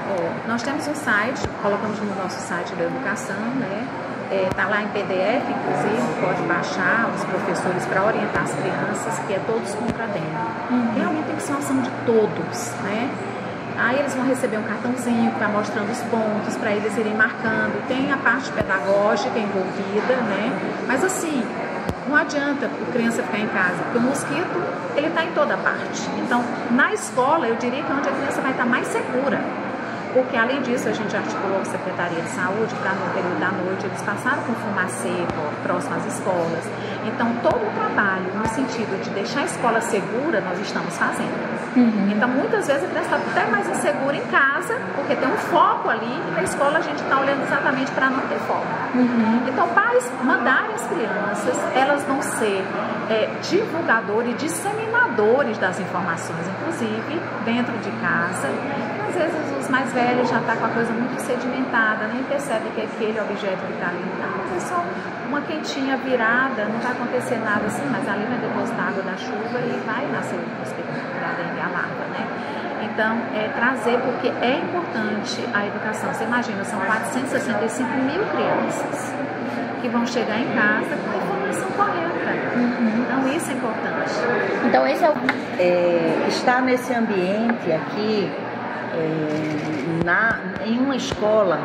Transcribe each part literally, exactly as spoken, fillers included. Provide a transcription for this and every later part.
Oh, nós temos um site, colocamos no nosso site da educação, né? Está é, lá em P D F, inclusive, pode baixar os professores para orientar as crianças, que é Todos contra a Dengue. Uhum. Realmente tem que ser uma ação de todos, né? Aí eles vão receber um cartãozinho que vai mostrando os pontos para eles irem marcando. Tem a parte pedagógica envolvida, né? Mas assim, não adianta a criança ficar em casa, porque o mosquito, ele está em toda parte. Então, na escola, eu diria que é onde a criança vai estar mais segura. Porque, além disso, a gente articulou a Secretaria de Saúde para, no período da noite, eles passaram com fumacê próximo às escolas. Então, todo o trabalho no sentido de deixar a escola segura, nós estamos fazendo. Uhum. Então, muitas vezes a criança está até mais insegura em casa, porque tem um foco ali, e na escola a gente está olhando exatamente para não ter foco. Uhum. Então, pais mandarem as crianças, elas vão ser é, divulgadores e disseminadores das informações, inclusive dentro de casa. Às vezes os mais velhos já estão com a coisa muito sedimentada, nem percebe que é aquele objeto que está ali. Não, é só uma quentinha virada, não vai acontecer nada assim, mas ali vai depositar água da chuva e vai nascer o mosquito da dengue, a larva, né? Então, é trazer, porque é importante a educação. Você imagina, são quatrocentos e sessenta e cinco mil crianças que vão chegar em casa com a informação correta. Uhum. Então, isso é importante. Então, esse é o... É, estar nesse ambiente aqui, É, na, em uma escola,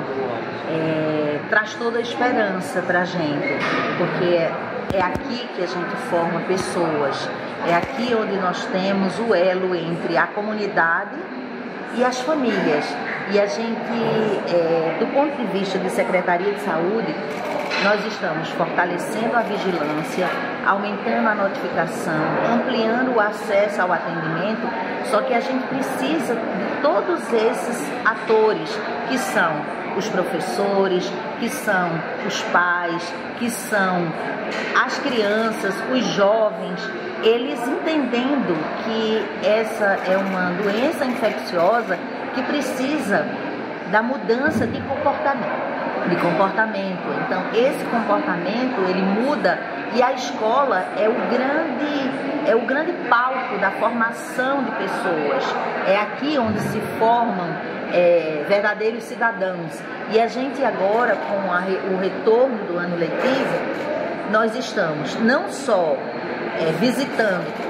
é, traz toda a esperança para a gente, porque é, é aqui que a gente forma pessoas, é aqui onde nós temos o elo entre a comunidade e as famílias. E a gente, é, do ponto de vista de Secretaria de Saúde, nós estamos fortalecendo a vigilância, aumentando a notificação, ampliando o acesso ao atendimento, só que a gente precisa de todos esses atores, que são os professores, que são os pais, que são as crianças, os jovens, eles entendendo que essa é uma doença infecciosa que precisa da mudança de comportamento. de comportamento. Então, esse comportamento, ele muda, e a escola é o grande, é o grande palco da formação de pessoas. É aqui onde se formam é, verdadeiros cidadãos. E a gente agora, com a, o retorno do ano letivo, nós estamos não só é, visitando,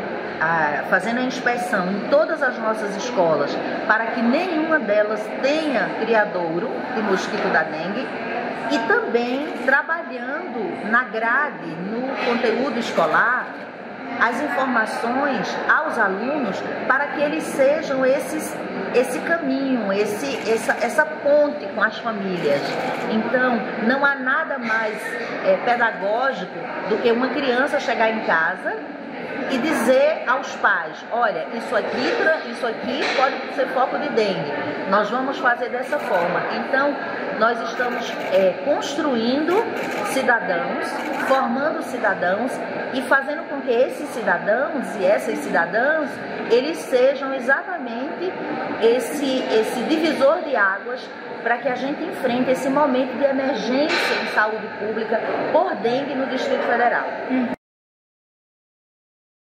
A, fazendo a inspeção em todas as nossas escolas para que nenhuma delas tenha criadouro de mosquito da dengue, e também trabalhando na grade, no conteúdo escolar, as informações aos alunos para que eles sejam esses, esse caminho, esse, essa, essa ponte com as famílias. Então, não há nada mais é, pedagógico do que uma criança chegar em casa e dizer aos pais: olha, isso aqui, isso aqui pode ser foco de dengue, nós vamos fazer dessa forma. Então, nós estamos é, construindo cidadãos, formando cidadãos e fazendo com que esses cidadãos e essas cidadãs, eles sejam exatamente esse, esse divisor de águas para que a gente enfrente esse momento de emergência em saúde pública por dengue no Distrito Federal.